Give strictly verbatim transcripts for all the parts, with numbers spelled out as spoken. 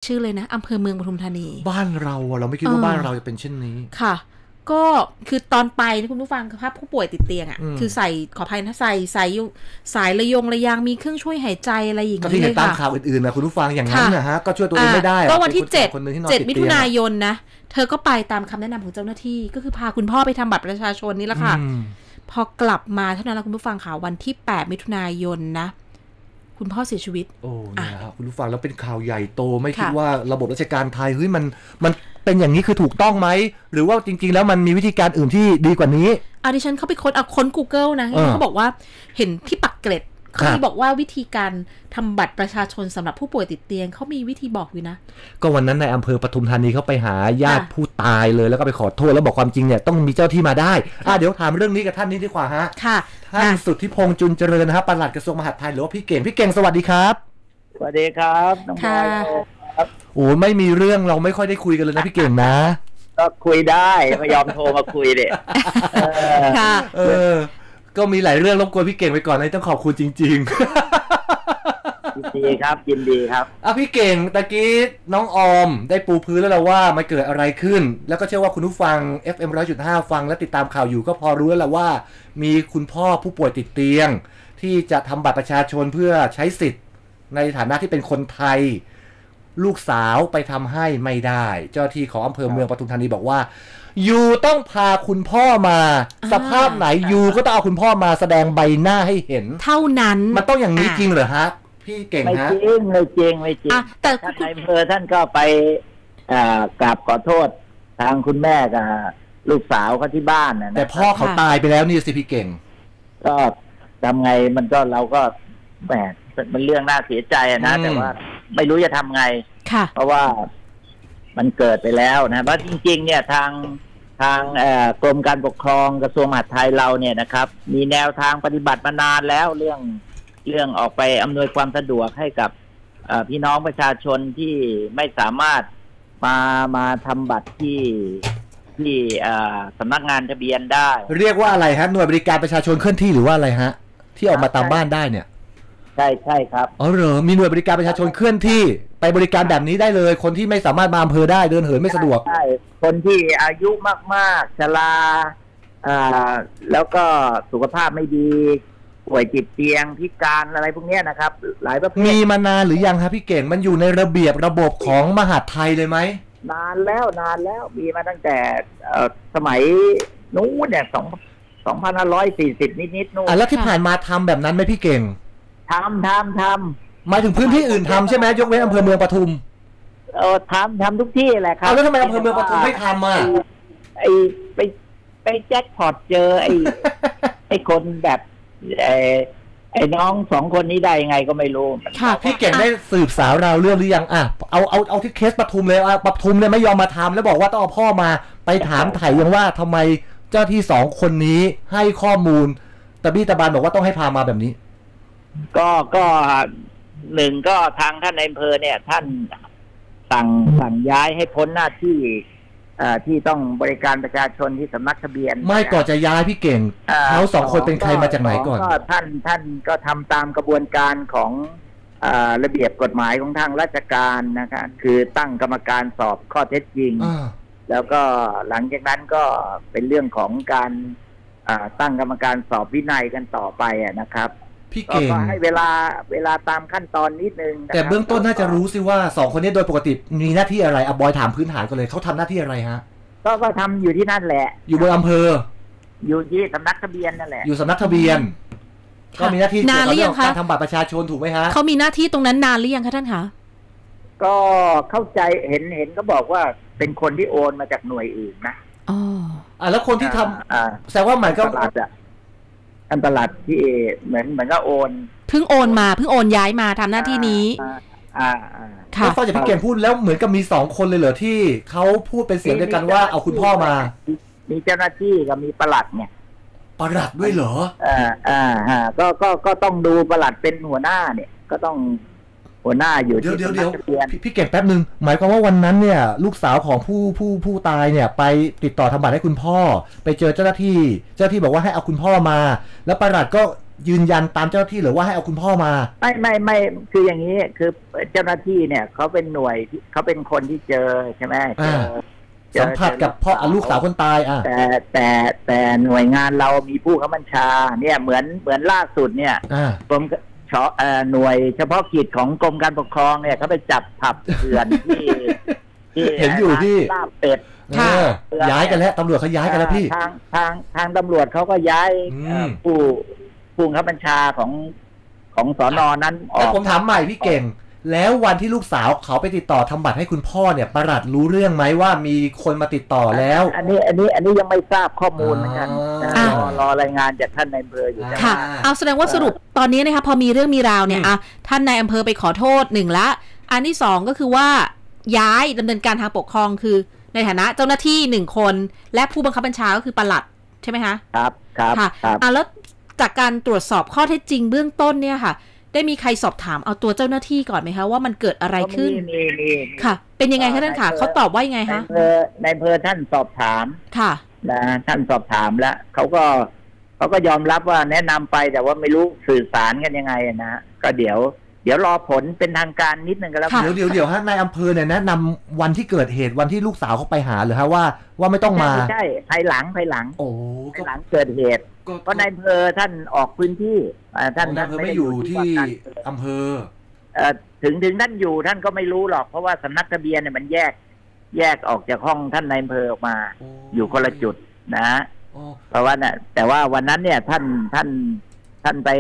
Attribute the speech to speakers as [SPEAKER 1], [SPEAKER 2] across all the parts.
[SPEAKER 1] ชื่อเลยนะอำเภอเมืองปทุมธานี
[SPEAKER 2] บ้านเราเราไม่คิดว่าบ้านเราจะเป็นเช่นนี้
[SPEAKER 1] ค่ะก็คือตอนไปนะคุณผู้ฟังภาพผู้ป่วยติดเตียงอ่ะคือใส่ขออภัยนะใส่ใส่สายระยงระยางมีเครื่องช่วยหายใจอะไรอย่างเงี้ย
[SPEAKER 2] ก็ที่เห็นตามข่าวอื่นๆนะคุณผู้ฟังอย่างนั้นนะฮะก็ช่วยตัวเองไม่ได้
[SPEAKER 1] ก็วันที่เจ็ดเจ็ดมิถุนายนนะเธอก็ไปตามคำแนะนำของเจ้าหน้าที่ก็คือพาคุณพ่อไปทำบัตรประชาชนนี่แหละค่ะพอกลับมาเท่านั้นแล้วคุณผู้ฟังข่าววันที่แปดมิถุนายนนะคุณพ่อเสียชีวิต
[SPEAKER 2] โอ้เนี่ยครับคุณผู้ฟังแล้วเป็นข่าวใหญ่โตไม่คิดว่าระบบราชการไทยเฮ้ยมันมันเป็นอย่างนี้คือถูกต้องไหมหรือว่าจริงๆแล้วมันมีวิธีการอื่นที่ดีกว่านี้
[SPEAKER 1] อ่ะดิฉันเข้าไปค้นเอาค้น Google นะเขาบอกว่าเห็นที่ปักเกร็ดเขาบอกว่าวิธีการทำบัตรประชาชนสำหรับผู้ป่วยติดเตียงเขามีวิธีบอกอยู่นะ
[SPEAKER 2] ก็วันนั้นในอำเภอปทุมธานีเขาไปหาญาติผู้ตายเลยแล้วก็ไปขอโทษแล้วบอกความจริงเนี่ยต้องมีเจ้าที่มาได้อ่ะเดี๋ยวถามเรื่องนี้กับท่านนี้ดีกว่าฮะ
[SPEAKER 1] ค่ะ
[SPEAKER 2] ท่านสุทธิพงษ์จุลเจริญนะครับปลัดกระทรวงมหาดไทยหรือว่าพี่เก่งพี่เก่งสวัสดีครับ
[SPEAKER 3] สวัสดีครับน้องบอย
[SPEAKER 2] ครับโอ้ไม่มีเรื่องเราไม่ค่อยได้คุยกันเลยนะพี่เก่งนะ
[SPEAKER 3] ก็คุยได้ไม่ยอมโทรมาคุยเลย
[SPEAKER 1] ค่ะ
[SPEAKER 2] เออก็มีหลายเรื่องรบกวนพี่เก่งไปก่อนนะต้องขอบคุณจริงๆ
[SPEAKER 3] ยินดีครับยินดีครับ
[SPEAKER 2] อ่ะพี่เก่งตะกี้น้องออมได้ปูพื้นแล้วเราว่ามันเกิดอะไรขึ้นแล้วก็เชื่อว่าคุณผู้ฟัง เอฟ เอ็ม หนึ่งร้อยจุดห้า ฟังและติดตามข่าวอยู่ก็พอรู้แล้วล่ะว่ามีคุณพ่อผู้ป่วยติดเตียงที่จะทำบัตรประชาชนเพื่อใช้สิทธิ์ในฐานะที่เป็นคนไทยลูกสาวไปทำให้ไม่ได้เจ้าที่ของอำเภอเมืองปทุมธานีบอกว่ายูต้องพาคุณพ่อมาสภาพไหนยูก็ต้องเอาคุณพ่อมาแสดงใบหน้าให้เห็น
[SPEAKER 1] เท่านั้น
[SPEAKER 2] มันต้องอย่างนี้จริงเหรอฮะพี่เก่งฮะ
[SPEAKER 3] ไม่จริงไม่จริงไม่จริงแต่ท่านนายอำเภอท่านก็ไปกราบขอโทษทางคุณแม่กับลูกสาวเขาที่บ้านนะ
[SPEAKER 2] แต่พ่อเขาตายไปแล้วนี่สิพี่เก่ง
[SPEAKER 3] ก็ทำไงมันก็เราก็แหมมันเรื่องน่าเสียใจนะแต่ว่าไม่รู้จะทำไงเพราะว่ามันเกิดไปแล้วนะเพราะจริงๆเนี่ยทางทางกรมการปกครองกระทรวงมหาดไทยเราเนี่ยนะครับมีแนวทางปฏิบัติมานานแล้วเรื่องเรื่องออกไปอำนวยความสะดวกให้กับพี่น้องประชาชนที่ไม่สามารถมามาทำบัตรที่ที่สำนักงานทะเบียนได้
[SPEAKER 2] เรียกว่าอะไรฮะหน่วยบริการประชาชนเคลื่อนที่หรือว่าอะไรฮะที่ออกมาตามบ้านได้เนี่ย
[SPEAKER 3] ใช่ใช่ครับ
[SPEAKER 2] อ๋อเหรอมีหน่วยบริการประชาชนเคลื่อนที่ไปบริการแบบนี้ได้เลยคนที่ไม่สามารถมาอำเภอได้เดินเหินไม่สะดวก
[SPEAKER 3] ใช่คนที่อายุมากๆชราอ่าแล้วก็สุขภาพไม่ดีป่วยติดเตียงพิการอะไรพวกนี้นะครับหลายประเภท
[SPEAKER 2] มีมานานหรือยังครับพี่เก่งมันอยู่ในระเบียบระบบของมหาดไทยเลยไหม
[SPEAKER 3] นานแล้วนานแล้วมีมาตั้งแต่สมัยนู้นเนี่ยสองสองพันห้าร้อยสี่สิบนิดๆนู้น
[SPEAKER 2] อ่ะแล้วที่ผ่านมาทำแบบนั้นไหมพี่เก่ง
[SPEAKER 3] ทำทำท
[SPEAKER 2] ำหมายถึงพื้นที่อื่นทำใช่ไหมยกเว้นอำเภอเมืองปทุม
[SPEAKER 3] เออทำทำทุกที่แหละครับ
[SPEAKER 2] แล้วทำไมอำเภอเมืองปทุมไม่ทำอ่ะ
[SPEAKER 3] ไอ้ไปไปแจ็คพอตเจอไอ้ไอ้คนแบบไอ้ไอ้น้องสองคนนี้ได้ยังไงก็ไม่รู้
[SPEAKER 2] ค่ะพี่เก่งได้สืบสาวราวเรื่องหรือยังอ่ะเอาเอาเอาที่เคสปทุมเลยอ่ะปทุมเนี่ยไม่ยอมมาทำแล้วบอกว่าต้องเอาพ่อมาไปถามไถ่ยังว่าทำไมเจ้าที่สองคนนี้ให้ข้อมูลตะบี้ตะบานบอกว่าต้องให้พามาแบบนี้
[SPEAKER 3] ก็ก็หนึ่งก็ทางท่านนายอำเภอเนี่ยท่านสั่งสั่งย้ายให้พ้นหน้าที่ที่ต้องบริการประชาชนที่สำนักทะเบียน
[SPEAKER 2] ไม่ก่อนจะย้ายพี่เก่งเขาสองคนเป็นใครมาจากไหนก่อน
[SPEAKER 3] ก็ท่านท่านก็ทำตามกระบวนการของระเบียบกฎหมายของทางราชการนะครับคือตั้งกรรมการสอบข้อเท็จจริงแล้วก็หลังจากนั้นก็เป็นเรื่องของการตั้งกรรมการสอบวินัยกันต่อไปนะครับ
[SPEAKER 2] พี่เก่ง
[SPEAKER 3] ก็ให้เวลาเวลาตามขั้นตอนนิดนึง
[SPEAKER 2] แต่เบื้องต้นน่าจะรู้สิว่าสองคนนี้โดยปกติมีหน้าที่อะไรอ่ะบอยถามพื้นฐานกันเลยเขาทำหน้าที่อะไรฮะ
[SPEAKER 3] ก็ก็ทำอยู่ที่นั่นแหละ
[SPEAKER 2] อยู่บนอำเภอ
[SPEAKER 3] อยู่ที่สำนักทะเบียนนั่นแหละ
[SPEAKER 2] อยู่สำนักทะเบียนก็มีหน้าที่นานหรือยังคะการทำบัตรประชาชนถูกไหมฮะ
[SPEAKER 1] เขามีหน้าที่ตรงนั้นนานหรือยังคะท่านคะ
[SPEAKER 3] ก็เข้าใจเห็นเห็นก็บอกว่าเป็นคนที่โอนมาจากหน่วยอื่นนะ
[SPEAKER 1] อ๋อ
[SPEAKER 2] อ่าแล้วคนที่ทำแสดงว่าหมายก็
[SPEAKER 3] อันตลาดที่เหมือนเหมือนก็โอน
[SPEAKER 1] เพิ่งโอนมาเพิ่งโอนย้ายมาทำหน้าที่นี้
[SPEAKER 3] อ่า
[SPEAKER 2] ค่ะฟังจากพี่เก่งพูดแล้วเหมือนกับมีสองคนเลยเหรอที่เขาพูดเป็นเสียงเดียวกันว่าเอาคุณพ่อมา
[SPEAKER 3] มีเจ้าหน้าที่กับมีปลัดเนี่ย
[SPEAKER 2] ปลัดด้วยเหรอ
[SPEAKER 3] อ่าอ่าฮะก็ก็ก็ต้องดูปลัดเป็นหัวหน้าเนี่ยก็ต้องหัวหน้าอยู่ที่
[SPEAKER 2] เดี๋ยวเดี๋ยวพี่เก่งแป๊บนึงหมายความว่าวันนั้นเนี่ยลูกสาวของผู้ผู้ผู้ตายเนี่ยไปติดต่อทำบัตรให้คุณพ่อไปเจอเจ้าหน้าที่เจ้าหน้าที่บอกว่าให้เอาคุณพ่อมาแล้วปลัดก็ยืนยันตามเจ้าหน้าที่หรือว่าให้เอาคุณพ่อมา
[SPEAKER 3] ไม่ไม่ไม่คืออย่างนี้คือเจ้าหน้าที่เนี่ยเขาเป็นหน่วยเขาเป็นคนที่เจอใช่ไหมเจอ
[SPEAKER 2] สัมผัสกับพ่อลูกสาวคนตายอ่ะ
[SPEAKER 3] แต่แต่แต่หน่วยงานเรามีผู้ข้าบัญชาเนี่ยเหมือนเหมือนล่าสุดเนี่ยกรมหน่วยเฉพาะกิจของกรมการปกครองเนี่ยเขาไปจับผับเถื่อนที่
[SPEAKER 2] ที่เห็นอยู่ที่
[SPEAKER 3] ลาบเป็ด
[SPEAKER 2] ย้ายกันแล้วตำรวจเขาย้ายกันแล้วพี่
[SPEAKER 3] ทางทางทางตำรวจเขาก็ย้ายผู้ผู้ข้าบัญชาของของสน.นั้นออก
[SPEAKER 2] ผมถามใหม่พี่เก่งแล้ววันที่ลูกสาวเขาไปติดต่อทำบัตรให้คุณพ่อเนี่ยปลัดรู้เรื่องไหมว่ามีคนมาติดต่อแล้ว
[SPEAKER 3] อันนี้อันนี้อันนี้ยังไม่ทราบข้อมูลเหมือนกันรอรอรายงานจากท่านนายอำเภออยู่
[SPEAKER 1] ค่ะเอาแสดงว่าสรุปตอนนี้นะคะพอมีเรื่องมีราวเนี่ยอ่ะท่านนายอำเภอไปขอโทษหนึ่งละอันที่สองก็คือว่าย้ายดำเนินการทางปกครองคือในฐานะเจ้าหน้าที่หนึ่งคนและผู้บังคับบัญชาก็คือปลัดใช่ไหมคะ
[SPEAKER 3] ครับครับ
[SPEAKER 1] ค่ะอ่ะแล้วจากการตรวจสอบข้อเท็จจริงเบื้องต้นเนี่ยค่ะได้มีใครสอบถามเอาตัวเจ้าหน้าที่ก่อนไหมคะว่ามันเกิดอะไรขึ้นค่ะเป็นยังไงคะท่านค่ะเขาตอบว่ายังไงคะ
[SPEAKER 3] ในอำเภอท่านสอบถาม
[SPEAKER 1] ค่ะ
[SPEAKER 3] นะท่านสอบถามแล้วเขาก็เขาก็ยอมรับว่าแนะนำไปแต่ว่าไม่รู้สื่อสารกันยังไงนะก็เดี๋ยวเดี๋ยวรอผลเป็นทางการนิดนึงก็แล้ว
[SPEAKER 2] เดี๋ยวเดี๋ยวเดี๋ยวฮะนายอำเภอเนี่ยแนะนำวันที่เกิดเหตุวันที่ลูกสาวเขาไปหาหรือฮะว่าว่าไม่ต้องมา
[SPEAKER 3] ใช่ภายหลังภายหลัง
[SPEAKER 2] โอ้
[SPEAKER 3] ภายหลังเกิดเหตุเพราะนายอำเภอท่านออกพื้นที่
[SPEAKER 2] ท่านท่านไม่อยู่ที่อำเภอ
[SPEAKER 3] ถึงถึงท่านอยู่ท่านก็ไม่รู้หรอกเพราะว่าสำนักทะเบียนเนี่ยมันแยกแยกออกจากห้องท่านนายอำเภอออกมาอยู่คนละจุดนะเพราะว่าเนี่ยแต่ว่าวันนั้นเนี่ยท่านท่านท่านไป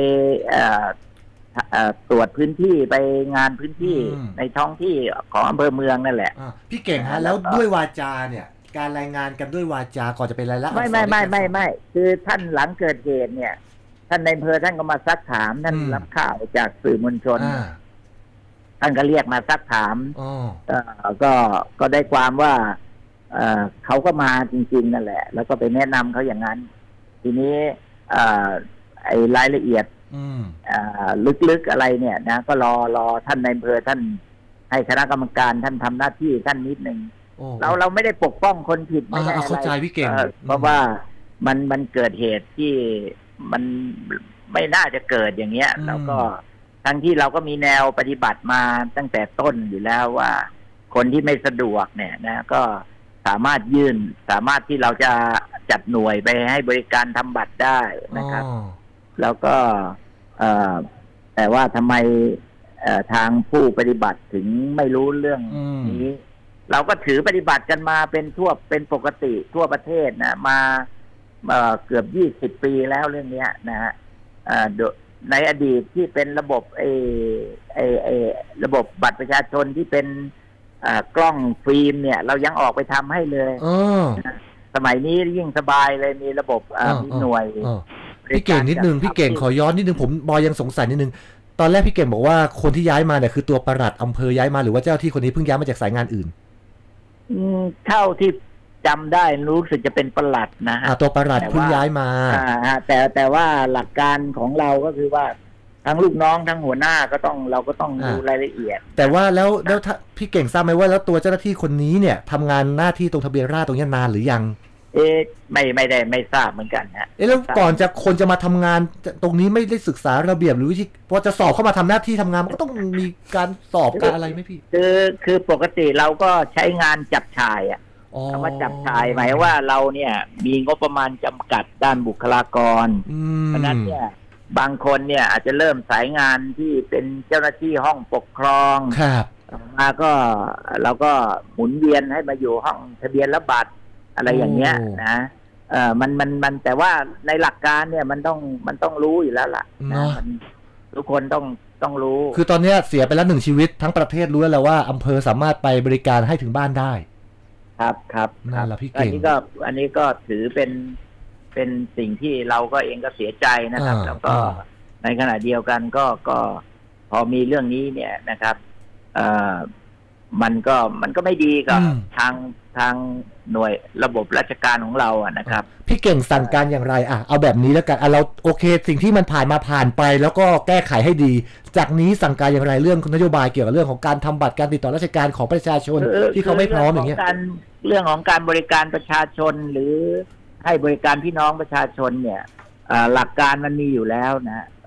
[SPEAKER 3] ตรวจพื้นที่ไปงานพื้นที่ในท้องที่ของอำเภอเมืองนั่นแหละ
[SPEAKER 2] พี่เก่งฮะแล้วด้วยวาจาเนี่ยการรายงานกันด้วยวาจาก่อนจะเป็นรายละ
[SPEAKER 3] ไม่ไม่ไม่ไม่ไม่คือท่านหลังเกิดเหตุเนี่ยท่านในอำเภอท่านก็มาซักถามท่านรับข่าวจากสื่อมวลชนท่านก็เรียกมาซักถามก็ก็ได้ความว่าเขาก็มาจริงๆนั่นแหละแล้วก็ไปแนะนำเขาอย่างนั้นทีนี้ไอ้รายละเอียดลึกๆอะไรเนี่ยนะก็รอรอท่านในอำเภอท่านให้คณะกรรมการท่านทำหน้าที่ท่านนิดนึงเราเราไม่ได้ปกป้องคนผิดไม่ได้อะไร
[SPEAKER 2] เข้าใจพี่เก่ง
[SPEAKER 3] เพราะว่ามันมันเกิดเหตุที่มันไม่น่าจะเกิดอย่างเงี้ยแล้วก็ทั้งที่เราก็มีแนวปฏิบัติมาตั้งแต่ต้นอยู่แล้วว่าคนที่ไม่สะดวกเนี่ยนะก็สามารถยื่นสามารถที่เราจะจัดหน่วยไปให้บริการทำบัตรได้นะครับแล้วก็แต่ว่าทำไมทางผู้ปฏิบัติถึงไม่รู้เรื่องนี้เราก็ถือปฏิบัติกันมาเป็นทั่วเป็นปกติทั่วประเทศนะมาเกือบยี่สิบปีแล้วเรื่องนี้นะฮะในอดีตที่เป็นระบบไอ้ไอ้ไอ้ระบบบัตรประชาชนที่เป็นกล้องฟิล์มเนี่ยเรายังออกไปทำให้เลยสมัยนี้ยิ่งสบายเลยมีระบบมีหน่วย
[SPEAKER 2] พี่เก่งนิดนึงพี่เก่งขอย้อนนิดนึงผมบอยยังสงสัยนิดนึงตอนแรกพี่เก่งบอกว่าคนที่ย้ายมาเนี่ยคือตัวปลัดอำเภอย้ายมาหรือว่าเจ้าที่คนนี้เพิ่งย้ายมาจากสายงานอื่น
[SPEAKER 3] เท่าที่จำได้รู้สึกจะเป็นปลัดนะฮะ
[SPEAKER 2] ตัวปลัดเพิ่งย้ายมา
[SPEAKER 3] แต่แต่ว่าหลักการของเราก็คือว่าทั้งลูกน้องทั้งหัวหน้าก็ต้องเราก็ต้องดูรายละเอียด
[SPEAKER 2] แต่ว่าแล้วแล้วพี่เก่งทราบไหมว่าแล้วตัวเจ้าหน้าที่คนนี้เนี่ยทำงานหน้าที่ตรงทะเบียนราษฎร์ตรงนี้นานหรือยัง
[SPEAKER 3] เอ๊ะไม่ไม่ได้ไม่ทราบเหมือนกันฮะ
[SPEAKER 2] เอ๊ะแล้วก่อนจะคนจะมาทำงานตรงนี้ไม่ได้ศึกษาระเบียบหรือวิธีพอจะสอบเข้ามาทำหน้าที่ทำงานมันก็ต้องมีการสอบการอะไรไหมพี่
[SPEAKER 3] คือคือปกติเราก็ใช้งานจับชายอ่ะคำว่าจับชายหมายว่าเราเนี่ยมีงบประมาณจำกัดด้านบุคลากรเพราะนั้นเนี่ยบางคนเนี่ยอาจจะเริ่มสายงานที่เป็นเจ้าหน้าที่ห้องปกครอง
[SPEAKER 2] ครับ
[SPEAKER 3] มาก็เราก็หมุนเวียนให้มาอยู่ห้องทะเบียนและบัตรอะไรอย่างเงี้ยนะเออมันมันมันแต่ว่าในหลักการเนี่ยมันต้องมันต้องรู้อยู่แล้วล่ะนะทุกคนต้องต้องรู้
[SPEAKER 2] คือตอนนี้เสียไปแล้วหนึ่งชีวิตทั้งประเทศรู้แล้วว่าอำเภอสามารถไปบริการให้ถึงบ้านได้
[SPEAKER 3] ครับครับ
[SPEAKER 2] นั่นแหละพี่เก่ง
[SPEAKER 3] อันนี้ก็อันนี้ก็ถือเป็นเป็นสิ่งที่เราก็เองก็เสียใจนะครับแล้วก็ในขณะเดียวกันก็ก็พอมีเรื่องนี้เนี่ยนะครับเอ่อมันก็มันก็ไม่ดีกับทางทางหน่วยระบบราชการของเราอ่ะนะครับ
[SPEAKER 2] พี่เก่งสั่งการอย่างไรอ่ะเอาแบบนี้แล้วกันอ่ะเราโอเคสิ่งที่มันผ่านมาผ่านไปแล้วก็แก้ไขให้ดีจากนี้สั่งการอย่างไรเรื่องนโยบายเกี่ยวกับเรื่องของการทำบัตรการติดต่อราชการของประชาชนที่เขาไม่พร้อมอย่างเงี้ย
[SPEAKER 3] เรื่องของการบริการประชาชนหรือให้บริการพี่น้องประชาชนเนี่ยหลักการมันมีอยู่แล้วนะ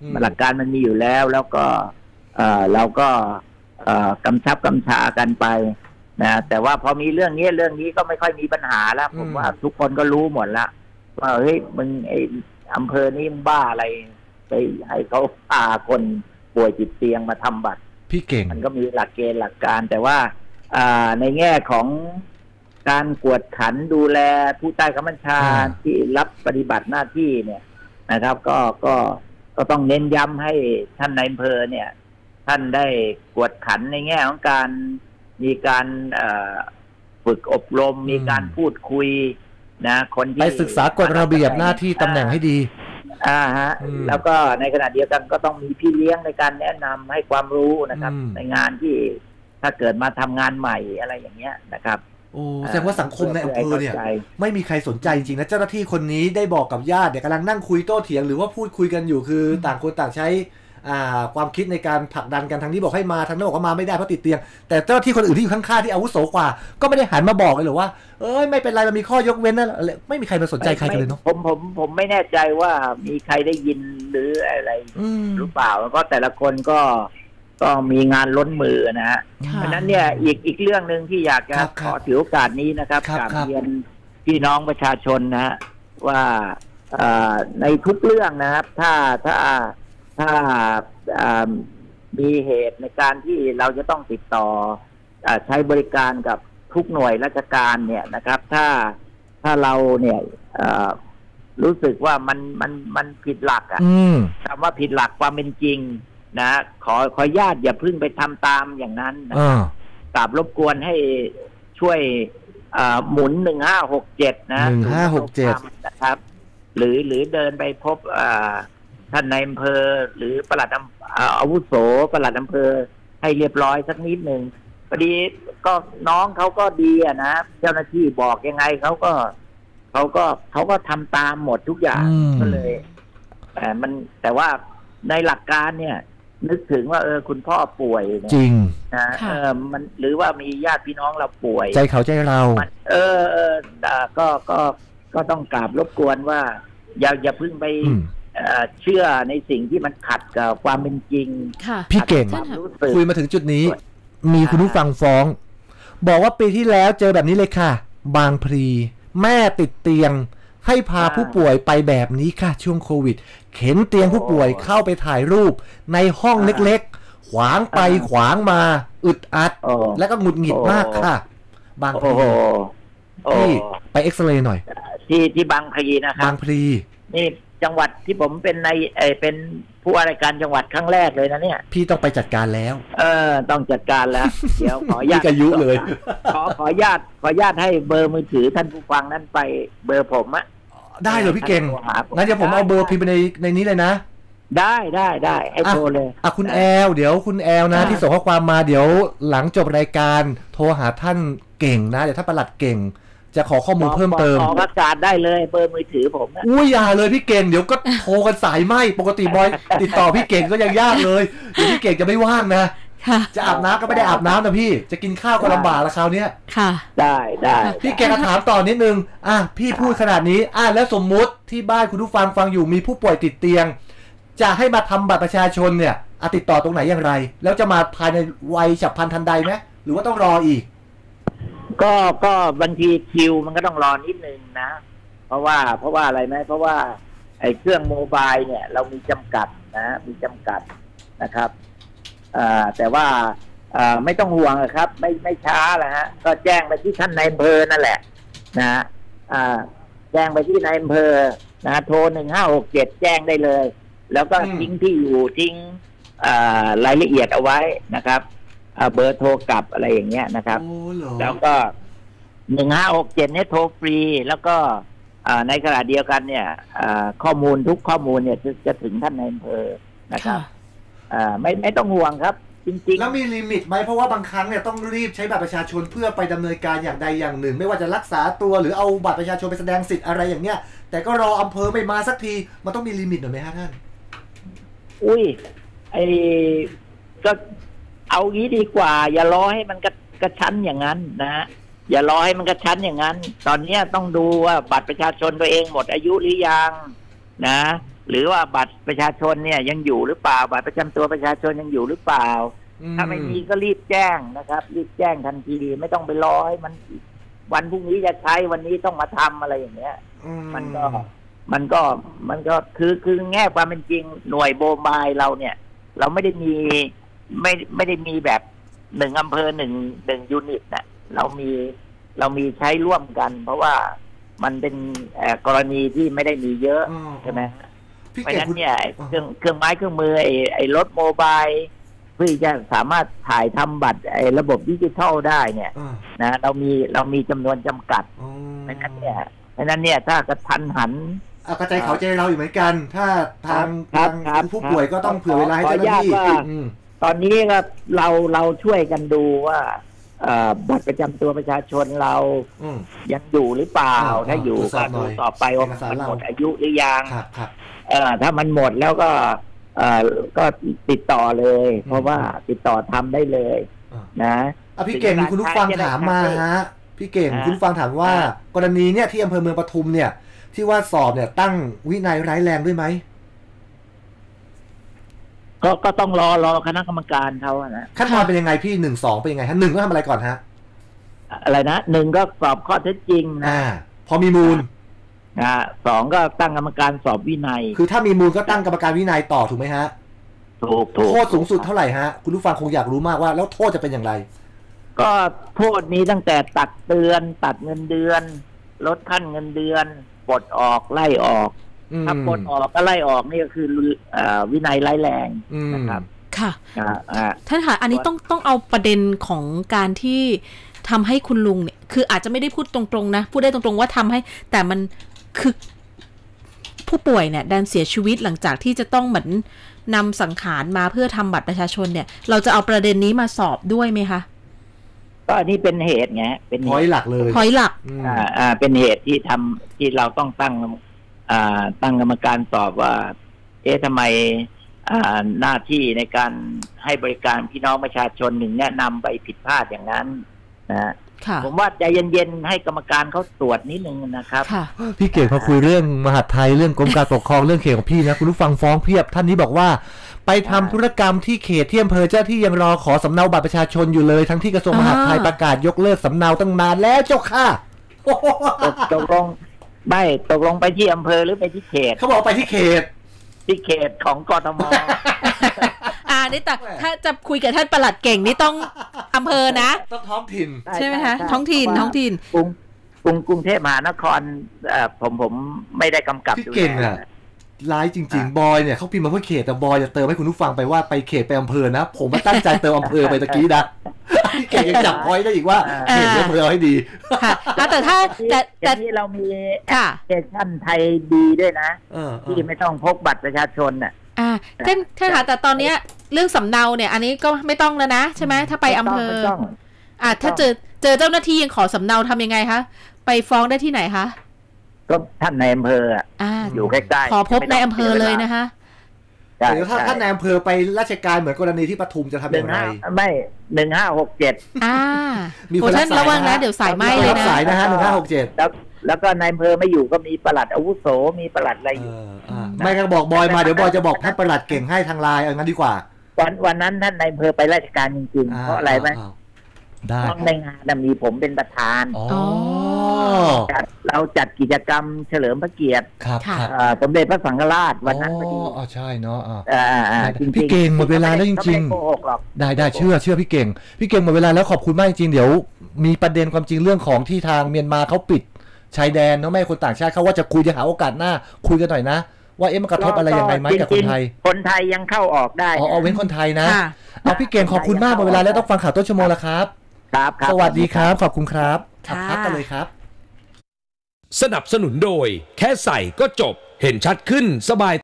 [SPEAKER 3] หลักการมันมีอยู่แล้วแล้วก็เอ่อเราก็เอ่อกำชับกำชากันไปนะแต่ว่าพอมีเรื่องนี้เรื่องนี้ก็ไม่ค่อยมีปัญหาแล้วผมว่าทุกคนก็รู้หมดแล้วว่าเฮ้ยมึงไอ้อำเภอนี้มึงบ้าอะไรไปให้เขาพาคนป่วยติดเตียงมาทำบัตร
[SPEAKER 2] พี่เก่ง
[SPEAKER 3] มันก็มีหลักเกณฑ์หลักการแต่ว่าในแง่ของการกวดขันดูแลผู้ใต้บังคับบัญชาที่รับปฏิบัติหน้าที่เนี่ยนะครับก็ก็ก็ต้องเน้นย้ำให้ท่านนายอำเภอเนี่ยท่านได้กวดขันในแง่ของการมีการฝึกอบรมมีการพูดคุยนะคนที่
[SPEAKER 2] ไปศึกษากฎระเบียบหน้าที่ตำแหน่งให้ดี
[SPEAKER 3] อ่าฮะแล้วก็ในขณะเดียวกันก็ต้องมีพี่เลี้ยงในการแนะนำให้ความรู้นะครับในงานที่ถ้าเกิดมาทำงานใหม่อะไรอย่างเงี้ยนะครับ
[SPEAKER 2] โอ้แสดงว่าสังคมในอำเภอเนี่ยไม่มีใครสนใจจริงๆนะเจ้าหน้าที่คนนี้ได้บอกกับญาติเดี๋ยวกำลังนั่งคุยโต้เถียงหรือว่าพูดคุยกันอยู่คือต่างคนต่างใช้ความคิดในการผลักดันกันทางนี้บอกให้มาทางนั้นบอกว่ามาไม่ได้เพราะติดเตียงแต่เจ้าหน้าที่คนอื่นที่อยู่ข้างๆที่อาวุโสกว่าก็ไม่ได้หันมาบอกเลยหรือว่าเอ้ยไม่เป็นไรมันมีข้อยกเว้นนั่นไม่มีใครมาสนใจใครกันเลยเนาะ
[SPEAKER 3] ผมผมผมไม่แน่ใจว่ามีใครได้ยินหรืออะไรหรือเปล่าเพราะแต่ละคนก็ก็มีงานล้นมือนะฮะเพราะนั้นเนี่ยอีกอีกเรื่องนึงที่อยากจะขอถือโอกาสนี้นะครับกราบเรียนพี่น้องประชาชนนะฮะว่าในทุกเรื่องนะครับถ้าถ้าถ้ามีเหตุในการที่เราจะต้องติดต่อใช้บริการกับทุกหน่วยราชการเนี่ยนะครับถ้าถ้าเราเนี่ยรู้สึกว่ามันมันมันผิดหลักอ่ะคำว่าผิดหลักความเป็นจริงนะขอขอญาติอย่าเพิ่งไปทำตามอย่างนั้นนะกราบรบกวนให้ช่วยหมุนหนึ่งห้าหกเจ็ดนะ
[SPEAKER 2] หนึ่งห้าหกเจ็ด
[SPEAKER 3] นะครับหรือหรือเดินไปพบท่านนายอำเภอหรือปลัดอาวุโสปลัดอำเภอให้เรียบร้อยสักนิดหนึ่งพอดีก็น้องเขาก็ดีอะนะเจ้าหน้าที่บอกยังไงเขาก็เขาก็เขาก็ทำตามหมดทุกอย่างก็เลยแต่มันแต่ว่าในหลักการเนี่ยนึกถึงว่าเออคุณพ่อป่วย
[SPEAKER 2] จริง
[SPEAKER 3] นะเออมันหรือว่ามีญาติพี่น้องเราป่วย
[SPEAKER 2] ใจเขาใจเรา
[SPEAKER 3] เออเออก็ก็ก็ต้องกราบรบกวนว่าอย่าอย่าเพิ่งไปเชื่อในสิ่งที่มันขัดกับความเป็นจริง
[SPEAKER 2] พี่เก่งคุยมาถึงจุดนี้มีคุณผู้ฟังฟ้องบอกว่าปีที่แล้วเจอแบบนี้เลยค่ะบางพลีแม่ติดเตียงให้พาผู้ป่วยไปแบบนี้ค่ะช่วงโควิดเข็นเตียงผู้ป่วยเข้าไปถ่ายรูปในห้องเล็กๆขวางไปขวางมาอึดอัดแล้วก็หงุดหงิดมากค่ะบางพลีที่ไปเอ็กซเรย์หน่อย
[SPEAKER 3] ที่ที่บางพลีนะครับ
[SPEAKER 2] บางพลี
[SPEAKER 3] นี่จังหวัดที่ผมเป็นในเอเป็นผู้ว่าราชการจังหวัดครั้งแรกเลยนะเนี่ย
[SPEAKER 2] พี่ต้องไปจัดการแล้ว
[SPEAKER 3] เออต้องจัดการแล้วเดี๋ยวขอญาต
[SPEAKER 2] อายุเลย
[SPEAKER 3] ขอขอญาตขอญาตให้เบอร์มือถือท่านผู้ฟังนั้นไปเบอร์ผมอะ
[SPEAKER 2] ได้เลยพี่เก่งงั้นเดี๋ยวผมเอาเบอร์พิมพ์ไปในในนี้เลยนะ
[SPEAKER 3] ได้ได้ได้ให้โทรเลย
[SPEAKER 2] อ่ะคุณแอลเดี๋ยวคุณแอลนะที่ส่งข้อความมาเดี๋ยวหลังจบรายการโทรหาท่านเก่งนะเดี๋ยวท่านปลัดเก่งจะขอข้อมูลเพิ่มเติม
[SPEAKER 3] ขอประกาศได้เลยเบอร์มือถือผม
[SPEAKER 2] อุ้ยอย่าเลยพี่เก่งเดี๋ยวก็โทรกันสายไหมปกติบอยติดต่อพี่เก่งก็ยังยากเลยเดี๋ยวพี่เก่งจะไม่ว่างนะจะอาบน้ำก็ไม่ได้อาบน้ำนะพี่จะกินข้าวก็ลำบากละคราวนี้
[SPEAKER 1] ค่ะ
[SPEAKER 3] ได้ได้
[SPEAKER 2] พี่เก่งถามต่อนิดนึงอ่ะพี่พูดขนาดนี้อ่ะแล้วสมมุติที่บ้านคุณผู้ฟังฟังอยู่มีผู้ป่วยติดเตียงจะให้มาทำบัตรประชาชนเนี่ยอ่ะติดต่อตรงไหนอย่างไรแล้วจะมาภายในวัยฉับพลันทันใดไหมหรือว่าต้องรออีก
[SPEAKER 3] ก็ก็บางทีคิวมันก็ต้องรอนิดนึงนะเพราะว่าเพราะว่าอะไรไหมเพราะว่าไอ้เครื่องโมบายเนี่ยเรามีจำกัดนะมีจำกัดนะครับอ่าแต่ว่าอ่าไม่ต้องห่วงครับไม่ไม่ช้าแล้วฮะก็แจ้งไปที่ท่านนายอำเภอนั่นแหละนะอ่าแจ้งไปที่นายอำเภอนะโทรหนึ่งห้าหกเจ็ดแจ้งได้เลยแล้วก็ทิ้งที่อยู่ทิ้งอ่ารายละเอียดเอาไว้นะครับเบอร์โทรกลับอะไรอย่างเงี้ยนะครับแล้วก็หนึ่งห้าหกเจ็ดเนี่ยโทรฟรีแล้วก็ในขณะเดียวกันเนี่ยข้อมูลทุกข้อมูลเนี่ยจะจะถึงท่านในอำเภอนะครับไม่ไม่ต้องห่วงครับจริงๆ
[SPEAKER 2] แล้วมีลิมิตไหมเพราะว่าบางครั้งเนี่ยต้องรีบใช้บัตรประชาชนเพื่อไปดำเนินการอย่างใดอย่างหนึ่งไม่ว่าจะรักษาตัวหรือเอาบัตรประชาชนไปแสดงสิทธิ์อะไรอย่างเงี้ยแต่ก็รออำเภอไม่มาสักทีมันต้องมีลิมิตหน่อยไหมฮะท่าน
[SPEAKER 3] อุ้ยไอ้ก็เอางี้ดีกว่าอย่ารอให้มันกระกระชั้นอย่างนั้นนะฮะอย่ารอให้มันกระชั้นอย่างนั้นตอนนี้ต้องดูว่าบัตรประชาชนตัวเองหมดอายุหรือยังนะหรือว่าบัตรประชาชนเนี่ยยังอยู่หรือเปล่าบัตรประจำตัวประชาชนยังอยู่หรือเปล่าถ้าไม่มีก็รีบแจ้งนะครับรีบแจ้งทันทีไม่ต้องไปรอให้มันวันพรุ่งนี้จะใช้วันนี้ต้องมาทำอะไรอย่างเงี้ยมันก็มันก็มันก็คือคือแง่ความเป็นจริงหน่วยโมบายเราเนี่ยเราไม่ได้มีไม่ไม่ได้มีแบบหนึ่งอำเภอหนึ่งหนึ่งยูนิตนะเรามีเรามีใช้ร่วมกันเพราะว่ามันเป็นกรณีที่ไม่ได้มีเยอะใช่ไหมเพราะฉะนั้นเนี่ยเครื่องเครื่องไม้เครื่องมือไอ้ไอ้รถโมบายเพื่อจะสามารถถ่ายทำบัตรไอ้ระบบดิจิทัลได้เนี่ยนะเรามีเรามีจำนวนจำกัดเพราะฉะนั้นเนี่ยเพราะฉะนั้นเนี่ยถ้ากระทันหัน
[SPEAKER 2] เอากระจายเขาใจเราอยู่เหมือนกันถ้าทางทางผู้ป่วยก็ต้องเผื่อเวลาให้เจ้าหน้าที่
[SPEAKER 3] ตอนนี้ก็เราเราช่วยกันดูว่าบัตรประจำตัวประชาชนเรายังอยู่หรือเปล่าถ้าอยู่ก็ดูต่อไปว่ามันหมดอายุหรือยังถ้ามันหมดแล้วก็ก็ติดต่อเลยเพราะว่าติดต่อทำได้เลยนะ
[SPEAKER 2] พี่เก่งมีคุณผู้ฟังถามมาฮะพี่เก่งคุณผู้ฟังถามว่ากรณีเนี่ยที่อำเภอเมืองปทุมเนี่ยที่ว่าสอบเนี่ยตั้งวินัยร้ายแรงด้วยไหม
[SPEAKER 3] ก็ก็ต้องรอรอคณะกรรมการเขาอะนะ
[SPEAKER 2] ขั้นตอนเป็นยังไงพี่หนึ่งสองเป็นยังไงฮะหนึ่งก็ทำอะไรก่อนฮะ
[SPEAKER 3] อะไรนะหนึ่งก็สอบข้อเท็จจริงนะ
[SPEAKER 2] พอมีมูล
[SPEAKER 3] อ่าสองก็ตั้งกรรมการสอบวินัย
[SPEAKER 2] คือถ้ามีมูลก็ตั้งกรรมการวินัยต่อถูกไหมฮะ
[SPEAKER 3] ถูกถูก
[SPEAKER 2] โทษสูงสุดเท่าไหร่ฮะคุณผู้ฟังคงอยากรู้มากว่าแล้วโทษจะเป็นอย่างไร
[SPEAKER 3] ก็โทษนี้ตั้งแต่ตักเตือนตัดเงินเดือนลดขั้นเงินเดือนปลดออกไล่ออกถ้าปลดออกก็ไล่ออกนี่ก็คือวินัยร้ายแรงนะครับ
[SPEAKER 1] ค่ะท่านคะอันนี้ต้องต้องเอาประเด็นของการที่ทำให้คุณลุงเนี่ยคืออาจจะไม่ได้พูดตรงๆนะพูดได้ตรงๆว่าทำให้แต่มันคือผู้ป่วยเนี่ยดันเสียชีวิตหลังจากที่จะต้องเหมือนนำสังขารมาเพื่อทำบัตรประชาชนเนี่ยเราจะเอาประเด็นนี้มาสอบด้วยไหมคะ
[SPEAKER 3] ก็อันนี้เป็นเหตุไงเป็น
[SPEAKER 2] พอยหลักเลย
[SPEAKER 1] พอยหลัก
[SPEAKER 3] อ่าอ่าเป็นเหตุที่ทำที่เราต้องตั้งอ่าตั้งกรรมการสอบว่าเอ๊ะทำไมอ่าหน้าที่ในการให้บริการพี่น้องประชาชนหนึ่งแนะนำไปผิดพลาดอย่างนั้นนะผมว่าใจเย็นๆให้กรรมการเขาตรวจนิดนึงนะครับ
[SPEAKER 2] พี่เก่งพอคุยเรื่องมหาดไทยเรื่องกรมการปกครองเรื่องเขตของพี่นะคุณผู้ฟังฟ้องเพียบท่านนี้บอกว่าไปทำธุรกรรมที่เขตที่อำเภอเจ้าที่ยังรอขอสำเนาบัตรประชาชนอยู่เลยทั้งที่กระทรวงมหาดไทยประกาศยกเลิกสำเนาตั้งนานแล้วเจ้าค่ะ
[SPEAKER 3] ตกลงไม่ตกลงไปที่อำเภอหรือไปที่เขต
[SPEAKER 2] เขาบอกไปที่เขต
[SPEAKER 3] ที่เขตของกทม
[SPEAKER 1] อ่านี่แต่ถ้าจะคุยกับท่านปลัดเก่งนี่ต้องอำเภอนะ
[SPEAKER 2] ต้องท้องถิ่น
[SPEAKER 1] ใช่ไหมคะท้องถิ่นท้องถิ่น
[SPEAKER 3] กรุงกรุงกรุงเทพมหานครผมผมไม่ได้กำกับ
[SPEAKER 2] ดูแลร้ายจริงๆบอยเนี่ยเขาพิมพ์มาเพื่อเขตแต่บอยจะเติมให้คุณผู้ฟังไปว่าไปเขตไปอำเภอนะผมมาตั้งใจเติมอำเภอไปตะกี้นะพี่เก่งยังจับพอยได้อีกว่าเขตอำเภอให้ดี
[SPEAKER 1] ค่ะแต่ถ้าแต่
[SPEAKER 3] แต่ที่เรามีแอปพลิเคชันไทยดีด้วยนะที่ไม่ต้องพกบัตรประชาชนน่ะ
[SPEAKER 1] อ่าท่านท่านค่ะแต่ตอนนี้เรื่องสำเนาเนี่ยอันนี้ก็ไม่ต้องแล้วนะใช่ไหมถ้าไปอำเภออ่าถ้าเจอเจอเจ้าหน้าที่ยังขอสำเนาทำยังไงคะไปฟ้องได้ที่ไหนคะ
[SPEAKER 3] ก็ท่านในอำเภออยู่ใกล้
[SPEAKER 1] ๆขอพบในอำเภอเลยนะคะ
[SPEAKER 2] หรือถ้าท่านในอำเภอไปราชการเหมือนกรณีที่ปทุมจะทำอย่างไร
[SPEAKER 3] ไม่หนึ่งห้าหกเจ็ด
[SPEAKER 1] อ่ามีคนท่านระวังนะเดี๋ยวสายไหม้เลยนะ
[SPEAKER 2] สายนะฮะหนึ่งห้าหกเจ็ด
[SPEAKER 3] แล้วแล้วก็ในอำเภอไม่อยู่ก็มีปลัดอาวุโสมีปลัดอะไรอยู่
[SPEAKER 2] ไม่ก็บอกบอยมาเดี๋ยวบอยจะบอกท่านปลัดเก่งให้ทางไลน์เอางั้นดีกว่า
[SPEAKER 3] วันวันนั้นท่านในอำเภอไปราชการจริงๆเพราะอะไรไหม
[SPEAKER 2] ได้
[SPEAKER 3] ในงานมีผมเป็นประธานเราจัดกิจกรรมเฉลิมพระเกียรติสมเด็จพระสังฆราชวันนั้นพอดี
[SPEAKER 2] อ๋อใช่เนาะ
[SPEAKER 3] พี่
[SPEAKER 2] เก่งหมดเวลาแล้วจริงๆได้ได้เชื่อเชื่อพี่เก่งพี่เก่งหมดเวลาแล้วขอบคุณมากจริงๆเดี๋ยวมีประเด็นความจริงเรื่องของที่ทางเมียนมาเขาปิดชายแดนเนาะไม่คนต่างชาติเขาว่าจะคุยจะหาโอกาสหน้าคุยกันหน่อยนะว่าเอ๊ะมันกระทบอะไรยังไงไหมกับคนไทย
[SPEAKER 3] คนไทยยังเข้าออกได้
[SPEAKER 2] อ๋อเว้นคนไทยนะเอาพี่เก่งขอบคุณมากหมดเวลาแล้วต้องฟังข่าวต้นชั่วโมงแล้วครับ
[SPEAKER 3] ครับ
[SPEAKER 2] สวัสดีครับขอบคุณครับพักกันเลยครับ
[SPEAKER 4] สนับสนุนโดยแค่ใส่ก็จบเห็นชัดขึ้นสบาย